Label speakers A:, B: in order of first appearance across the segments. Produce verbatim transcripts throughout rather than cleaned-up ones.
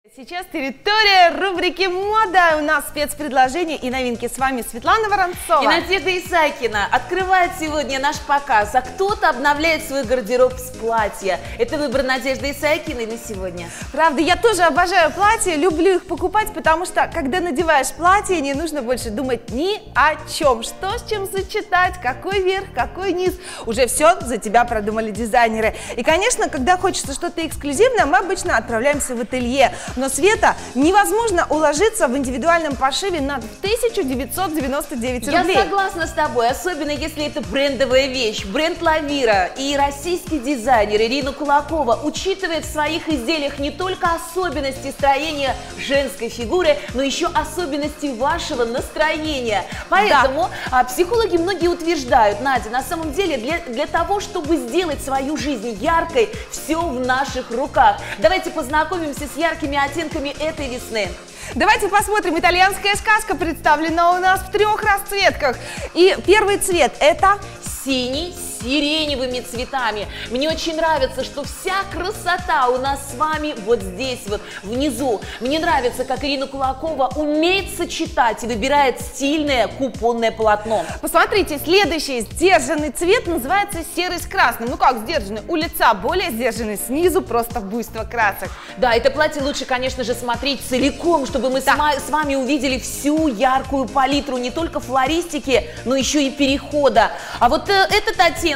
A: Сейчас территория рубрики «Мода». У нас спецпредложения и новинки. С вами Светлана Воронцова
B: и Надежда Исайкина. Открывает сегодня наш показ, а кто-то обновляет свой гардероб с платья. Это выбор Надежды Исайкиной на сегодня.
A: Правда, я тоже обожаю платья, люблю их покупать, потому что, когда надеваешь платье, не нужно больше думать ни о чем. Что с чем сочетать, какой верх, какой низ. Уже все за тебя продумали дизайнеры. И, конечно, когда хочется что-то эксклюзивное, мы обычно отправляемся в ателье. Но, Света, невозможно уложиться в индивидуальном пошиве на тысячу девятьсот девяносто девять рублей.
B: Я согласна с тобой, особенно если это брендовая вещь. Бренд Лавира и российский дизайнер Ирина Кулакова учитывает в своих изделиях не только особенности строения женской фигуры, но еще особенности вашего настроения. Поэтому да. психологи многие утверждают, Надя, на самом деле для, для того, чтобы сделать свою жизнь яркой, все в наших руках. Давайте познакомимся с яркими оттенками этой весны.
A: Давайте посмотрим. Итальянская сказка представлена у нас в трех расцветках. И первый цвет – это
B: синий с сиреневыми цветами. Мне очень нравится, что вся красота у нас с вами вот здесь вот, внизу. Мне нравится, как Ирина Кулакова умеет сочетать и выбирает стильное купонное полотно.
A: Посмотрите, следующий сдержанный цвет называется серый с красным. Ну как сдержанный? У лица более сдержанный, снизу просто буйство красок.
B: Да, это платье лучше, конечно же, смотреть целиком, чтобы мы да. с вами увидели всю яркую палитру не только флористики, но еще и перехода. А вот э, этот оттенок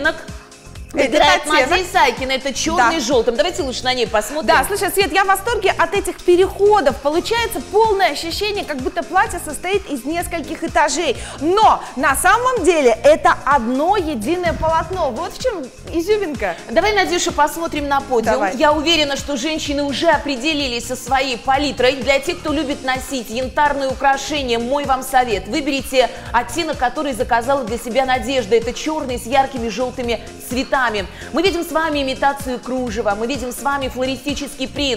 B: выбирает Надя Исайкина, это черный да. с желтым. Давайте лучше на ней посмотрим.
A: Да, слушай, Свет, я в восторге от этих переходов. Получается полное ощущение, как будто платье состоит из нескольких этажей. Но на самом деле это одно единое полотно. Вот в чем изюминка.
B: Давай, Надюша, посмотрим на подиум.
A: Давай.
B: Я уверена, что женщины уже определились со своей палитрой. Для тех, кто любит носить янтарные украшения, мой вам совет. Выберите оттенок, который заказала для себя Надежда. Это черный с яркими желтыми цветами. Мы видим с вами имитацию кружева, мы видим с вами флористический принт.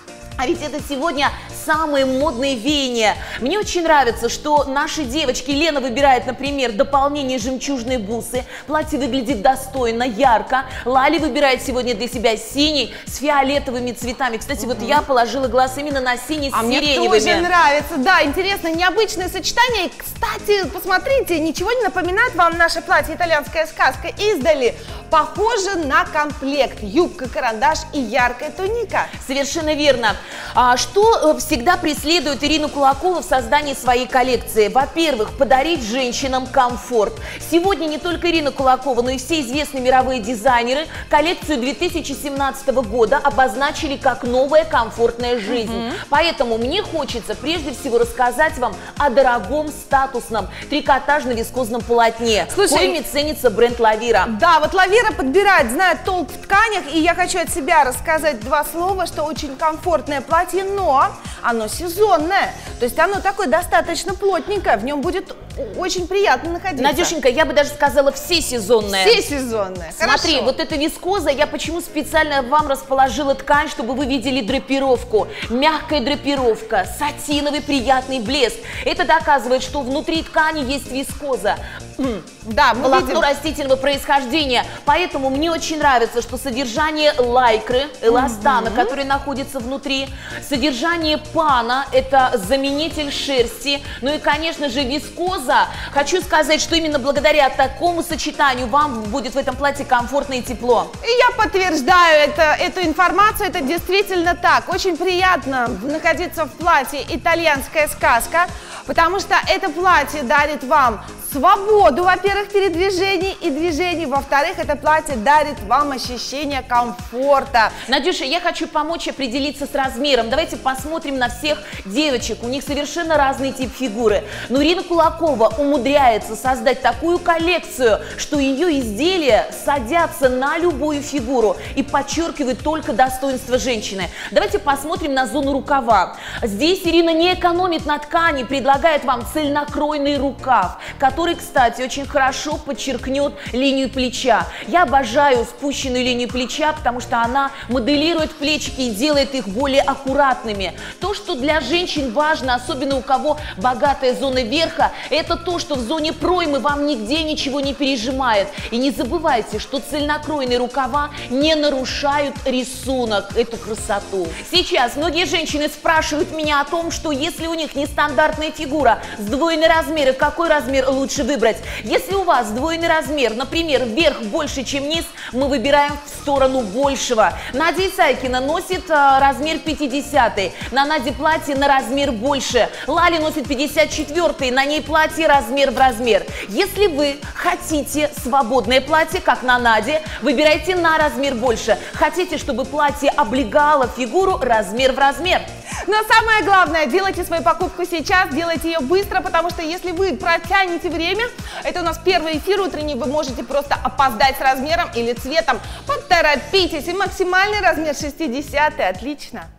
B: А ведь это сегодня самые модные веяния. Мне очень нравится, что наши девочки, Лена выбирает, например, дополнение жемчужной бусы. Платье выглядит достойно, ярко. Лали выбирает сегодня для себя синий с фиолетовыми цветами. Кстати, угу. вот я положила глаз именно на синий с
A: а
B: сиреневыми.
A: Мне тоже нравится. Да, интересно, необычное сочетание. И, кстати, посмотрите, ничего не напоминает вам наше платье «Итальянская сказка» издали? Похоже на комплект. Юбка, карандаш и яркая туника.
B: Совершенно верно. А, что всегда преследует Ирину Кулакову в создании своей коллекции? Во-первых, подарить женщинам комфорт. Сегодня не только Ирина Кулакова, но и все известные мировые дизайнеры коллекцию две тысячи семнадцатого года обозначили как новая комфортная жизнь. Mm-hmm. Поэтому мне хочется прежде всего рассказать вам о дорогом статусном трикотажно-вискозном полотне,
A: Слушай,
B: коими ценится бренд Лавира.
A: Да, вот Лавира подбирает, знает толк в тканях, и я хочу от себя рассказать два слова, что очень комфортное платье, но оно сезонное, то есть оно такое достаточно плотненькое, в нем будет очень приятно находиться.
B: Надюшенька, я бы даже сказала всесезонное.
A: Всесезонное.
B: Смотри,
A: Хорошо.
B: вот эта вискоза, я почему специально вам расположила ткань, чтобы вы видели драпировку. Мягкая драпировка, сатиновый приятный блеск. Это доказывает, что внутри ткани есть вискоза.
A: Да, мы
B: волокно
A: видим.
B: растительного происхождения. Поэтому мне очень нравится, что содержание лайкры, эластана, mm-hmm. который находится внутри, содержание пана, это заменитель шерсти, ну и, конечно же, вискоза. Хочу сказать, что именно благодаря такому сочетанию вам будет в этом платье комфортно и тепло.
A: И я подтверждаю это, эту информацию, это действительно так. Очень приятно находиться в платье «Итальянская сказка», потому что это платье дарит вам свободу, во-первых, передвижений и движений, во-вторых, это платье дарит вам ощущение комфорта.
B: Надюша, я хочу помочь определиться с размером. Давайте посмотрим на всех девочек, у них совершенно разный тип фигуры. Но Ирина Кулакова умудряется создать такую коллекцию, что ее изделия садятся на любую фигуру и подчеркивают только достоинство женщины. Давайте посмотрим на зону рукава. Здесь Ирина не экономит на ткани, предлагает вам цельнокройный рукав, который, кстати, платье очень хорошо подчеркнет линию плеча. Я обожаю спущенную линию плеча, потому что она моделирует плечики и делает их более аккуратными. То, что для женщин важно, особенно у кого богатая зона верха, это то, что в зоне проймы вам нигде ничего не пережимает. И не забывайте, что цельнокроенные рукава не нарушают рисунок, эту красоту. Сейчас многие женщины спрашивают меня о том, что если у них нестандартная фигура, сдвоенные размеры, какой размер лучше выбрать? Если у вас сдвоенный размер, например, вверх больше, чем низ, мы выбираем в сторону большего. Надя Исайкина носит э, размер пятидесятый, на Наде платье на размер больше. Лали носит пятьдесят четвёртый, на ней платье размер в размер. Если вы хотите свободное платье, как на Наде, выбирайте на размер больше. Хотите, чтобы платье облегало фигуру, размер в размер.
A: Но самое главное, делайте свою покупку сейчас, делайте ее быстро, потому что если вы протянете время, это у нас первый эфир утренний, вы можете просто опоздать с размером или цветом. Поторопитесь, и максимальный размер шестидесятый, отлично.